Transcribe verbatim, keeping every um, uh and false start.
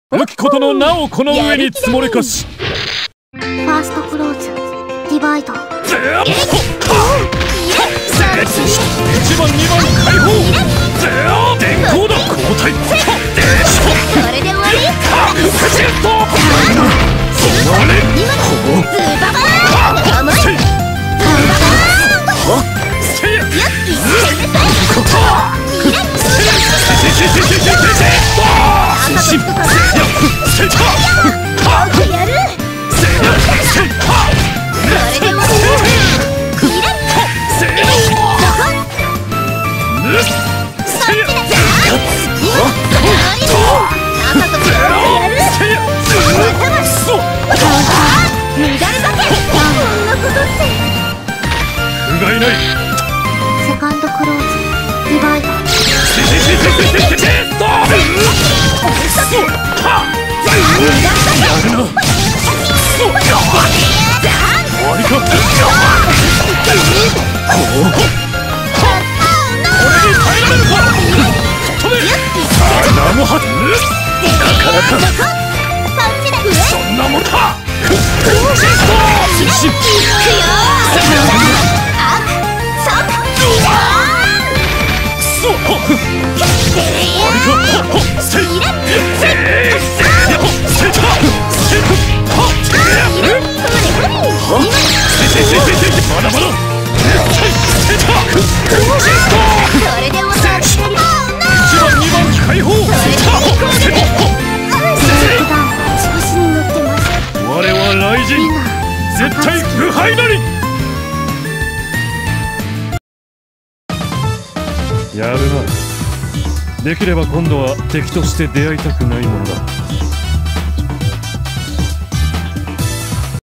武器ことの名をこの上に積もれかし。 ファーストクローズディバイド。いちばんにばん解放。電光だ交代。 これで終わり。セカンドクローズディバイド。 そんなもんか。まだまだ。いちばんにばん解放。我は雷神、絶対無敗なり。やるな。できれば今度は敵として出会いたくないものだ。